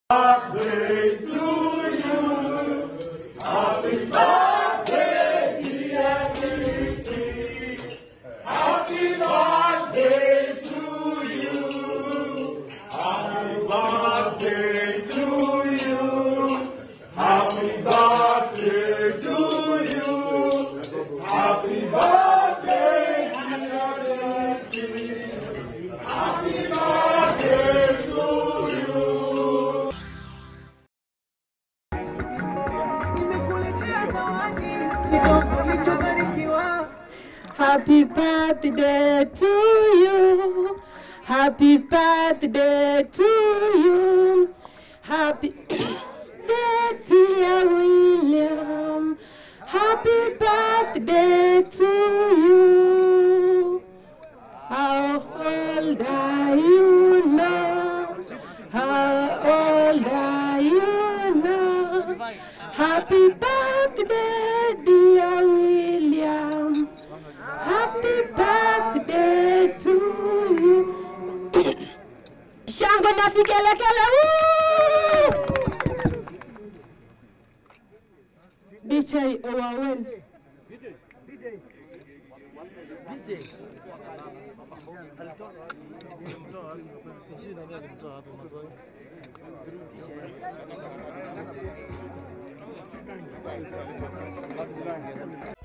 Birthday to you. Happy birthday, dear Kitty. Happy birthday to you. Happy birthday to you. Happy birthday to you. Happy birthday, dear Kitty. Happy birthday to you. Happy birthday to you. Happy birthday to you. Happy birthday, dear William. Happy birthday to you. How old are you now? How old are you now? Happy birthday, dear William. Happy birthday to you. Shango na fikele kele woo. DJ Owawen. DJ.